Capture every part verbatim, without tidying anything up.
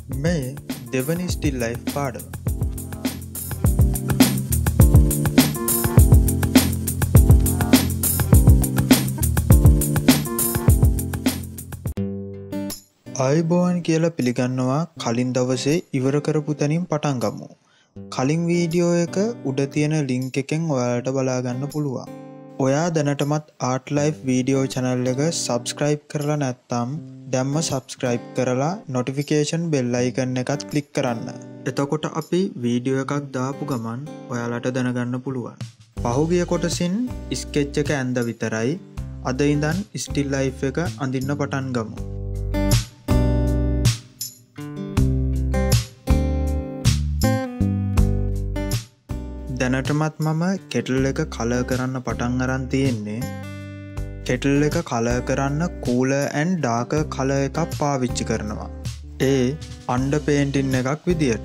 මේ දෙවනි steel life පාඩම. ආයුබෝවන් කියලා පිළිගන්නවා. කලින් දවසේ ඉවර කරපු තැනින් පටන් ගමු. කලින් වීඩියෝ එක උඩ තියෙන ලින්ක් එකෙන් ඔයාලට බලා ගන්න පුළුවන්. ඔයා දැනටමත් ආර්ට් ලයිෆ් වීඩියෝ channel එක subscribe කරලා නැත්නම් දැම්ම subscribe කරලා notification bell icon එකත් click කරන්න. එතකොට අපි වීඩියෝ එකක් දාපු ගමන් ඔයාලට දැනගන්න පුළුවන්. පහුගිය කොටසින් sketch එක ඇඳ විතරයි. අද ඉඳන් still life එක අඳින්න පටන් ගමු. දැනටමත් මම කෙටල් එක කලර් කරන්න පටන් අරන් තියෙන්නේ. කෙටල් එක කලර් කරන්න cooler and darker color එකක් පාවිච්චි කරනවා. ඒ under painting එකක් විදියට.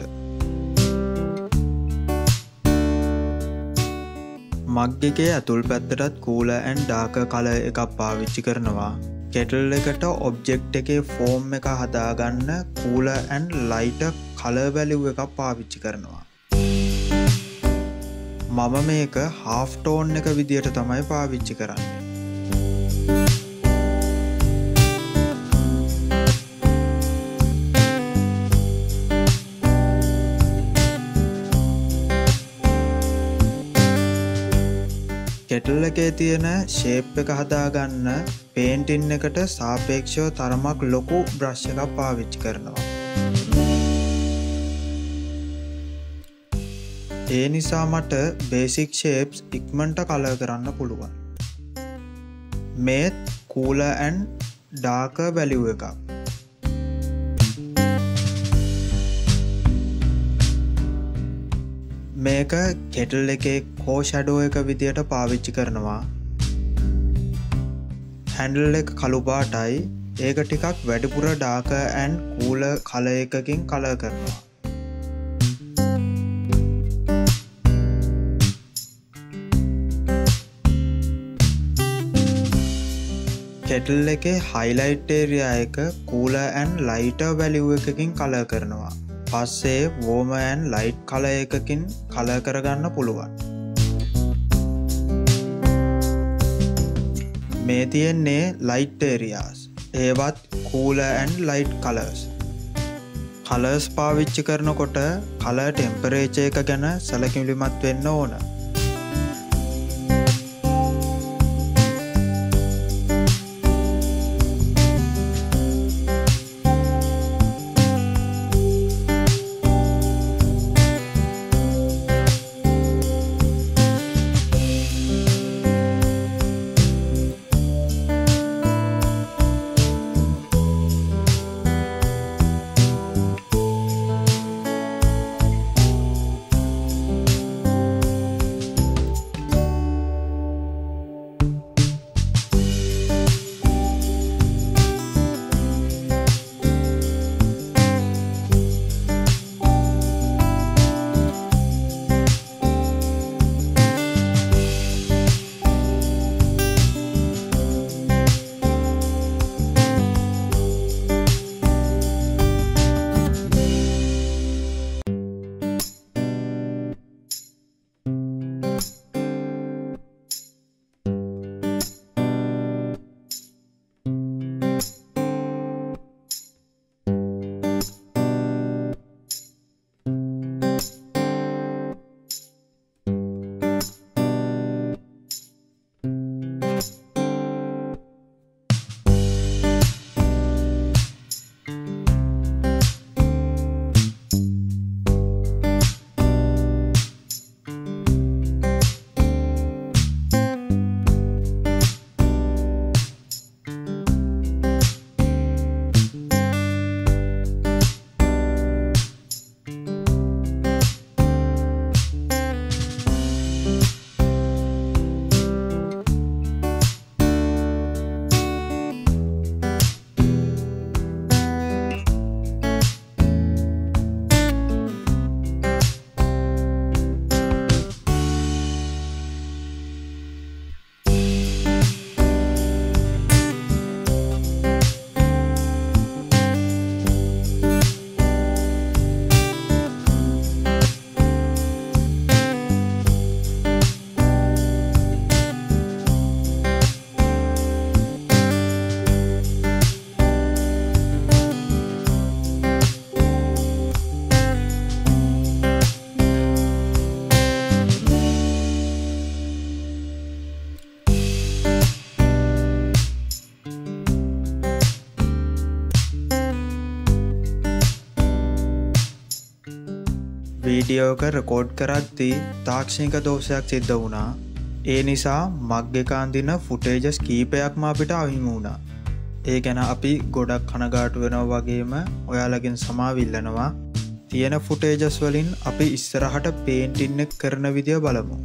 මග් එකේ අතුල් පැත්තටත් cooler and darker color එකක් පාවිච්චි කරනවා. කෙටල් එකට object එකේ form එක හදාගන්න cooler and lighter color value එකක් පාවිච්චි කරනවා. මම මේක half tone එක විදියට තමයි පාවිච්චි කරන්නේ. කෙටල් එකේ තියෙන shape එක හදාගන්න painting එකට සාපේක්ෂව තරමක් ලොකු brush එකක් පාවිච්චි කරනවා. ඒ නිසා මට basic shapes ඉක්මනට කලර් කරන්න පුළුවන්. මේ cooler and darker value එකක්. මේක කෙටල් එකේ core shadow එක විදියට පාවිච්චි කරනවා. handle එක කළු පාටයි. ඒක ටිකක් වැඩිපුර darker and cooler color එකකින් කලර් කරනවා. කෙටල් එකේ highlight area එක cooler and lighter value එකකින් කලර් කරනවා. පස්සේ warmer and light color එකකින් කලර් කරගන්න පුළුවන්. මේ තියෙන්නේ light areas. ඒවත් cooler and light colors. colors පාවිච්චි කරනකොට color temperature එක ගැන සැලකිලිමත් වෙන්න ඕන. වීඩියෝ එක රෙකෝඩ් කරද්දී තාක්ෂණික දෝෂයක් සිද්ධ වුණා. ඒ නිසා මග් එක අඳින ෆුටේජස් කීපයක්ම අපිට අහිමි වුණා. ඒ ගැන අපි ගොඩක් කනගාටු වෙනවා වගේම ඔයාලගෙන් සමාව ඉල්ලනවා. තියෙන ෆුටේජස් වලින් අපි ඉස්සරහට පේන්ටින් එක කරන විදිය බලමු.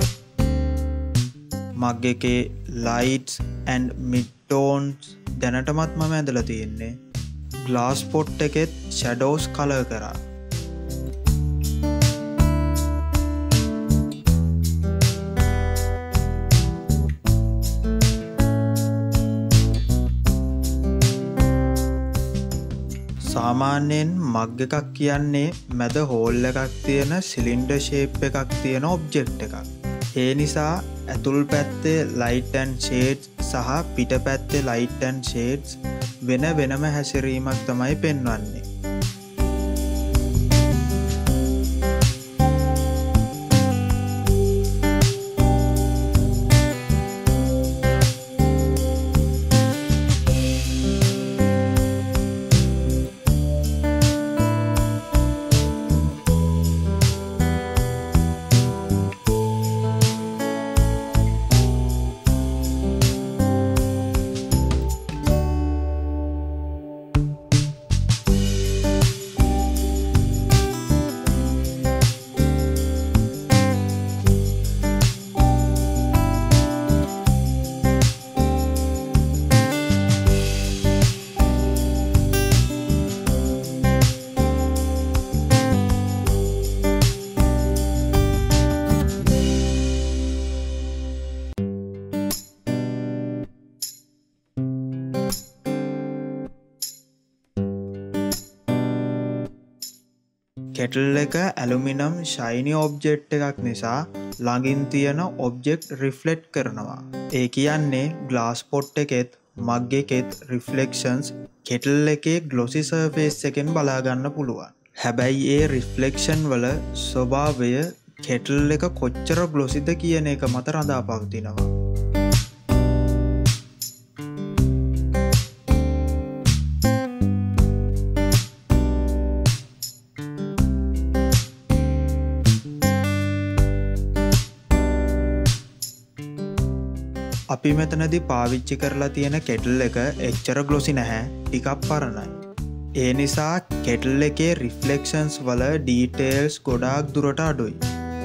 මග් එකේ lights and mid tones දැනටමත් මම ඇඳලා තියෙන්නේ. glass pot එකෙත් shadows color කරා. සාමාන්‍යයෙන් මග් එකක් කියන්නේ මැද හෝල් එකක් තියෙන සිලින්ඩර් ෂේප් එකක් තියෙන ඔබ්ජෙක්ට් එකක්. ඒ නිසා ඇතුල් පැත්තේ light and shades සහ පිට පැත්තේ light and shades වෙන වෙනම හැසිරීමක් තමයි පෙන්වන්නේ. කෙටල් එක ඇලුමිනම් ශයිනි ඔබ්ජෙක්ට් එකක් නිසා ළඟින් තියෙන ඔබ්ජෙක්ට් රිෆ්ලෙක්ට් කරනවා. ඒ කියන්නේ ග්ලාස් පොට් එකෙත් මග් එකෙත් රිෆ්ලෙක්ෂන්ස් කෙටල් එකේ ග්ලොසි සර්ෆේස් එකෙන් බලා ගන්න පුළුවන්. හැබැයි ඒ රිෆ්ලෙක්ෂන් වල ස්වභාවය කෙටල් එක කොච්චර ග්ලොසිද කියන එක මත රඳා පවතිනවා. අපි මෙතනදී පාවිච්චි කරලා තියෙන කෙටල් එක එච්චර ග්ලොසි නැහැ, ටිකක් පරණයි. ඒ නිසා කෙටල් එකේ රිෆ්ලෙක්ෂන්ස් වල ඩීටේල්ස් ගොඩාක් දුරට අඩුයි.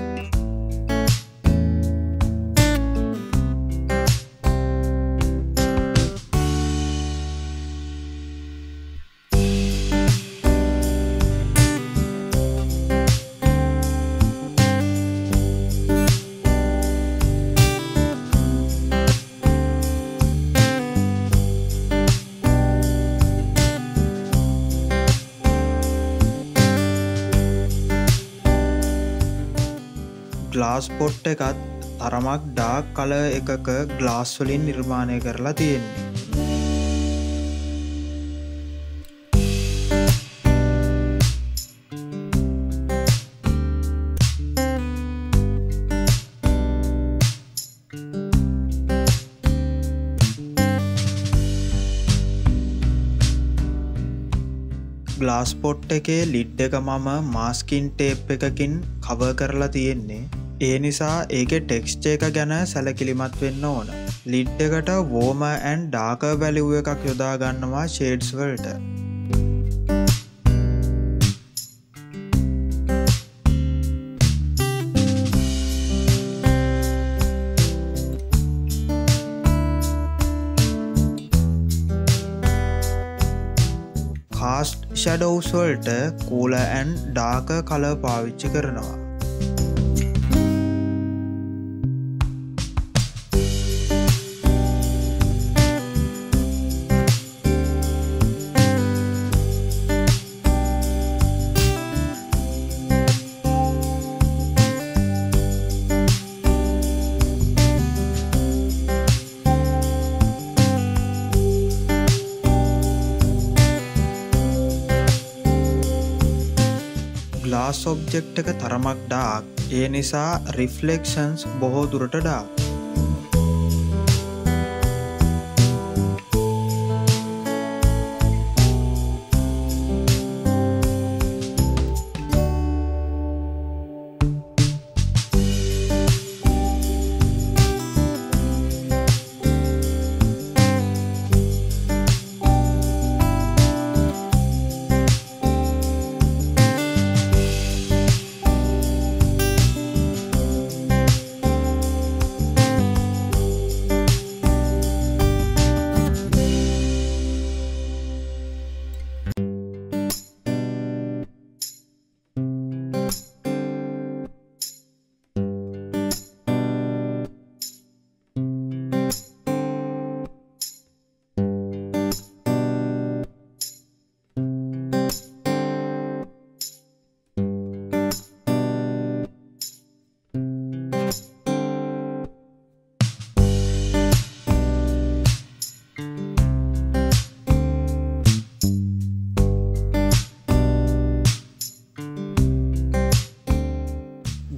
ග්ලාස් පොට් එකත් තරමක් ඩාර්ක් කලර් එකක ග්ලාස් වලින් නිර්මාණය කරලා තියෙන්නේ. ග්ලාස් පොට් එකේ ලිඩ් එක මම මාස්කින් ටේප් එකකින් කවර් කරලා තියෙන්නේ. ඒ නිසා ඒකේ ටෙක්ස්චර් එක ගැන සැලකිලිමත් වෙන්න ඕන. ලිඩ් එකට warmer and darker value එකක් යොදා ගන්නවා shades වලට. cast shadows වලට cooler and darker color පාවිච්චි කරනවා. ග්ලාස් ඔබ්ජෙක්ට් එක තරමක් ඩාර්ක්. ඒ නිසා රිෆ්ලෙක්ෂන්ස් බොහෝ දුරට ඩාර්ක්.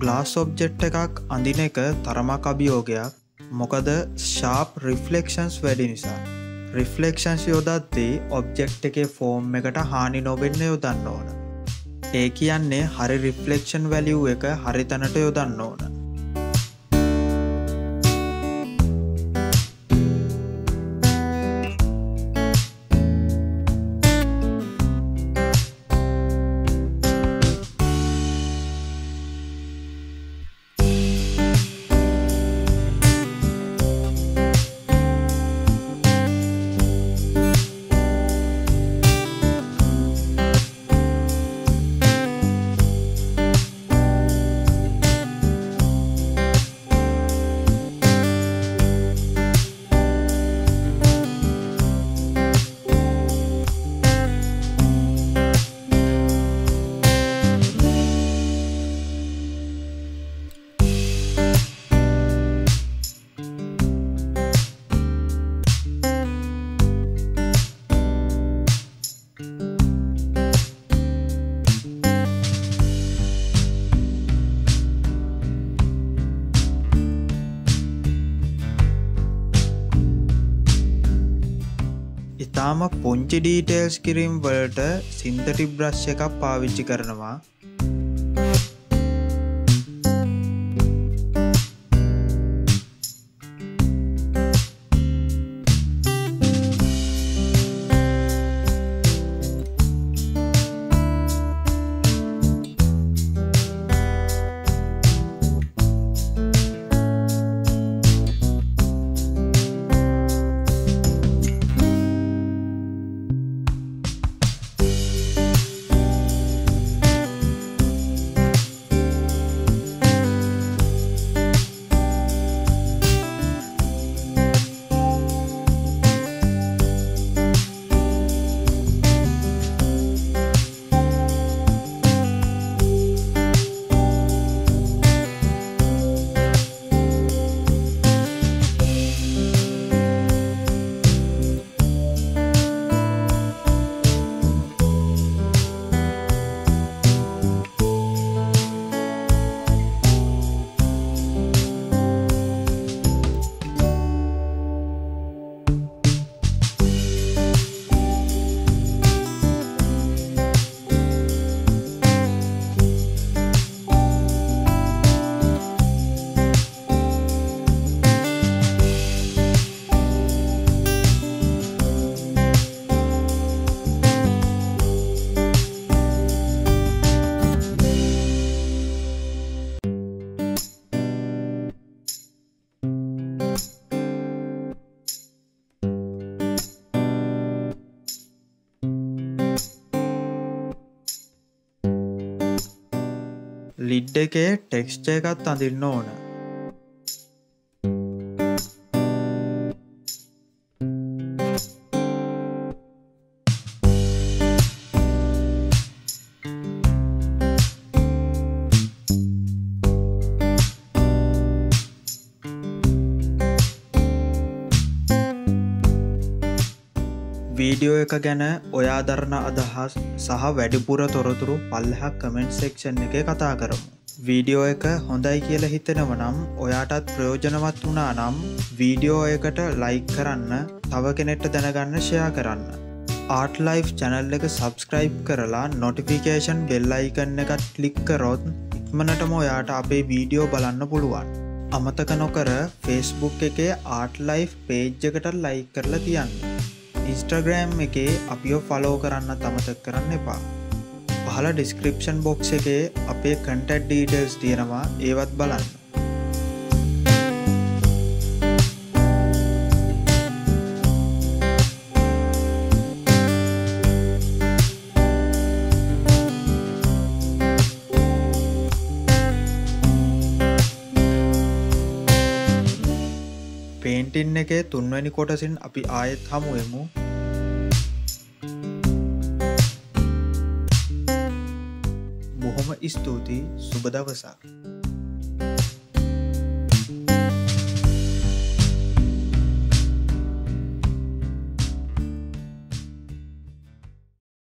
ග්ලාස් ඔබ්ජෙක්ට් එකක් අඳින එක තරමක් අභියෝගයක්. මොකද ෂාප් රිෆ්ලෙක්ෂන්ස් වැඩි නිසා. රිෆ්ලෙක්ෂන්ස් යොදද්දී ඔබ්ජෙක්ට් එකේ ෆෝම් එකට හානි නොවෙන්න යොදන්න ඕන. ඒ කියන්නේ හරි රිෆ්ලෙක්ෂන් වැලියු එක හරි තැනට යොදන්න ඕන. ඉතාම පුංචි ඩීටේල්ස් කිරීම් වලට සින්තටික් බ්‍රෂ් එකක් පාවිච්චි කරනවා. ලිඩ් එකේ ටෙක්ස්චර් එකත් අඳින්න ඕන. වීඩියෝ එක ගැන ඔයා දරන අදහස් සහ වැඩිපුර තොරතුරු පල්ලෙහා කමෙන්ට් සෙක්ෂන් එකේ කතා කරමු. වීඩියෝ එක හොඳයි කියලා හිතෙනව නම් ඔයාටත් ප්‍රයෝජනවත් වුණා නම් වීඩියෝ එකට ලයික් කරන්න, තව කෙනෙක්ට දැනගන්න ෂෙයා කරන්න. ආර්ට් ලයිෆ් channel එක subscribe කරලා notification bell icon එකත් click කරොත් ඉක්මනටම ඔයාට අපේ වීඩියෝ බලන්න පුළුවන්. අමතක නොකර Facebook එකේ ආර්ට් ලයිෆ් page එකට like කරලා තියන්න. Instagram එකේ අපිව follow කරන්න අමතක කරන්න එපා. පහළ description box එකේ අපේ contact details තියෙනවා, ඒවත් බලන්න. පේන්ටින් එකේ තුන්වැනි කොටසින් අපි ආයෙත් හමු වෙමු. බොහොම ස්තුතියි. සුබ දවසක්.